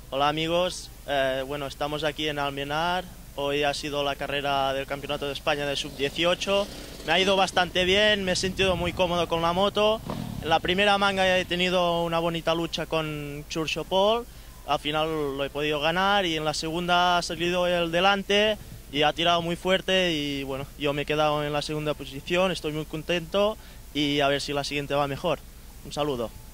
Hola amigos, bueno, estamos aquí en Almenar. Hoy ha sido la carrera del Campeonato de España de Sub-18. Me ha ido bastante bien, me he sentido muy cómodo con la moto. En la primera manga he tenido una bonita lucha con Churchopol. Al final lo he podido ganar y en la segunda ha salido el delante y ha tirado muy fuerte y bueno, yo me he quedado en la segunda posición, estoy muy contento y a ver si la siguiente va mejor. Un saludo.